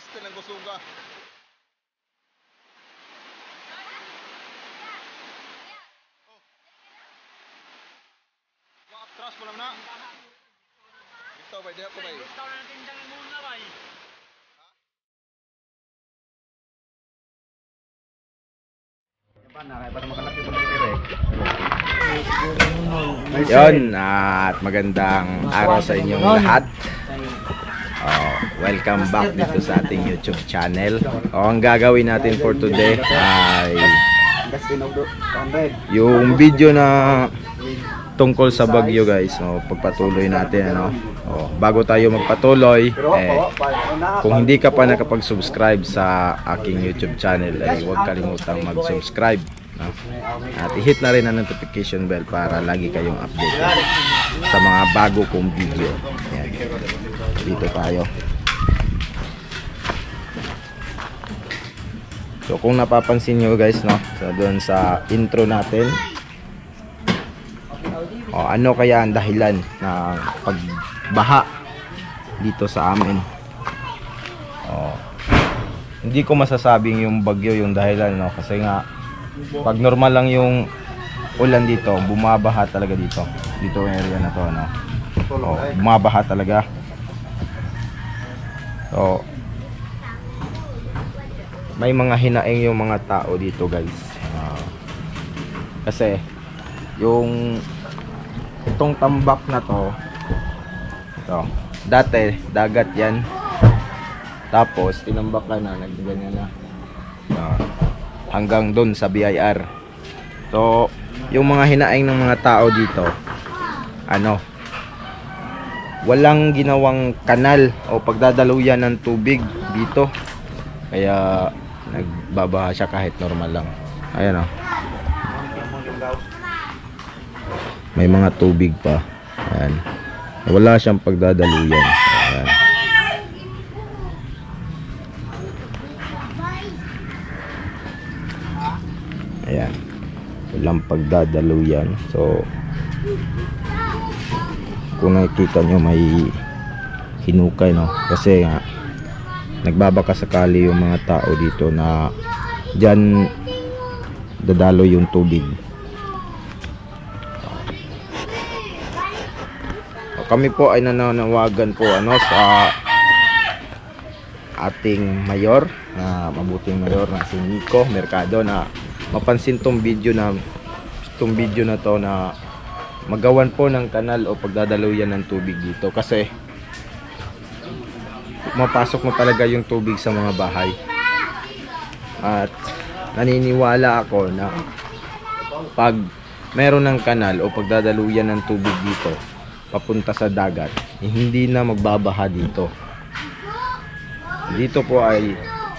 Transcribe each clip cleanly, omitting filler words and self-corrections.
Master ng Gusuga. Atras mo lang na. Ito ba, di ako ba? Ito na tindang muna ba? Yun, at magandang araw sa inyong lahat. Welcome back dito sa ating YouTube channel. Ang gagawin natin for today ay yung video na tungkol sa bagyo, guys. Pagpatuloy natin, ano. Bago tayo magpatuloy, kung hindi ka pa nakapag-subscribe sa aking YouTube channel, ay huwag kalimutang mag-subscribe, no? At i-hit na rin ang notification bell para lagi kayong updated sa mga bago kong video. Ayan. Dito tayo. So kung napapansin nyo, guys, no, so doon sa intro natin, ano kaya ang dahilan ng pagbaha dito sa amin? Hindi ko masasabing yung bagyo yung dahilan, no, kasi nga pag normal lang yung ulan dito, bumabaha talaga dito yung area na to, no. Bumabaha talaga. So may mga hinaing yung mga tao dito, guys, kasi yung itong tambak na to, dati dagat yan, tapos tinambak na nagganyan na hanggang doon sa BIR. So yung mga hinaing ng mga tao dito, walang ginawang kanal o pagdadaluyan ng tubig dito, kaya nagbabaha siya kahit normal lang. Ayan, may mga tubig pa. Ayan. Wala siyang pagdadaluyan. Ayan. Ayan. Walang pagdadaluyan. So kung nakikita nyo, may hinukay, no? Kasi nga nagbabaka sakali yung mga tao dito na dyan dadalo yung tubig. Kami po ay nananawagan po sa ating mayor, mabuting mayor na si Nico Mercado, na mapansin tong video na to, na magawan po ng kanal o pagdadaluyan ng tubig dito, kasi mapasok mo talaga yung tubig sa mga bahay. At naniniwala ako na pag meron ng kanal o pagdadaluyan ng tubig dito papunta sa dagat, hindi na magbabaha dito. Dito po ay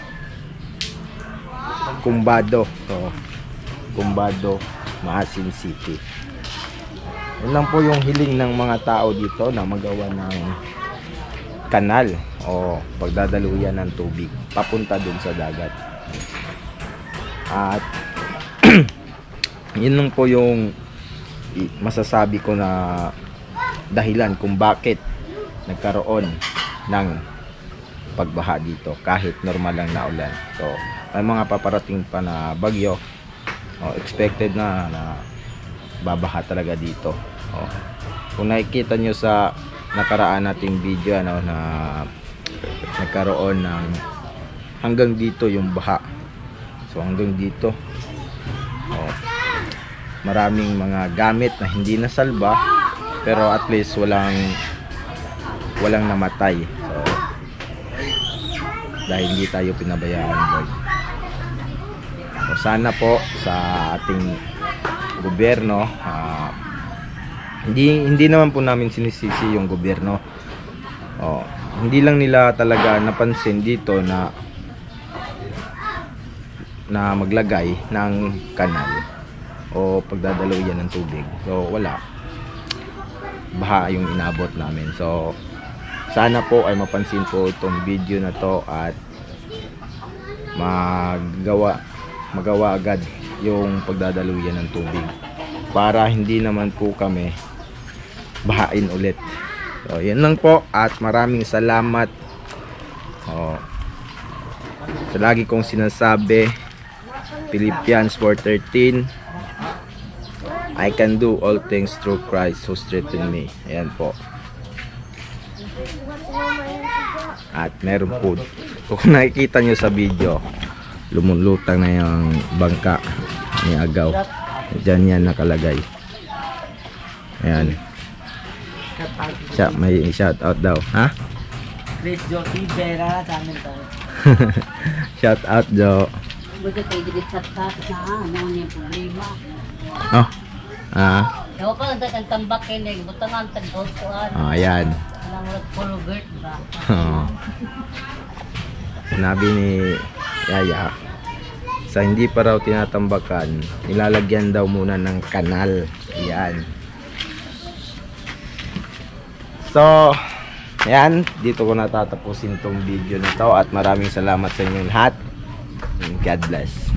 Kumbado, Kumbado, Maasin City. Yun lang po yung hiling ng mga tao dito, na magawa ng kanal o pagdadaluyan ng tubig papunta dun sa dagat. At yun lang po yung masasabi ko na dahilan kung bakit nagkaroon ng pagbaha dito kahit normal lang na ulan. So may mga paparating pa na bagyo, expected na babaha talaga dito. Kung nakikita nyo sa nakaraan nating video, na nagkaroon ng hanggang dito yung baha. So hanggang dito, maraming mga gamit na hindi nasalba, pero at least walang namatay. So dahil hindi tayo pinabayaan. So sana po sa ating gobyerno, hindi naman po namin sinisisi yung gobyerno. Hindi lang nila talaga napansin dito na maglagay ng kanal o pagdadaluyan ng tubig. So wala, baha yung inabot namin. So sana po ay mapansin po itong video na to at magawa agad yung pagdadaluyan ng tubig para hindi naman po kami bahain ulit. So yan lang po, at maraming salamat. So lagi kong sinasabi, Philippians 4:13, I can do all things through Christ who strengthens me. Ayan po. At meron po, kung nakikita nyo sa video, lumulutang na yung bangka ni Agaw. Diyan yan nakalagay. Ayan. Siya, may shout out daw. Ha? Chris Jockey, Vera, sa amin tayo. Shout out, Jo. Baga kayo dili-chat-chat na ano yung problema. Oh. Ewan ko, ang tambak kayo na butangan, tag-out ko Oh, ayan. Alam mo, follower, diba? Oh. Sinabi ni Yaya, sa hindi pa raw tinatambakan, nilalagyan daw muna ng kanal. Ayan. So, ayan, dito ko natatapusin tong video na to at maraming salamat sa inyong lahat. God bless.